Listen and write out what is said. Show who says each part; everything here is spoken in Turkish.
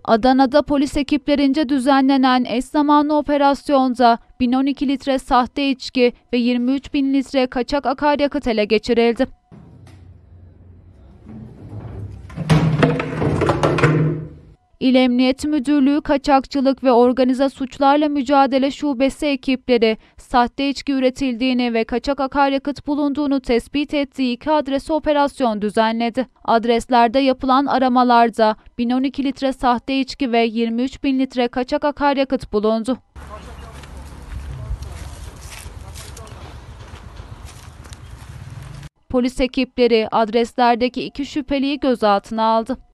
Speaker 1: Adana'da polis ekiplerince düzenlenen eş zamanlı operasyonda 1012 litre sahte içki ve 23 bin litre kaçak akaryakıt ele geçirildi. İl Emniyet Müdürlüğü Kaçakçılık ve Organize Suçlarla Mücadele Şubesi ekipleri sahte içki üretildiğini ve kaçak akaryakıt bulunduğunu tespit ettiği 2 adrese operasyon düzenledi. Adreslerde yapılan aramalarda 1012 litre sahte içki ve 23 bin litre kaçak akaryakıt bulundu. Polis ekipleri adreslerdeki 2 şüpheliyi gözaltına aldı.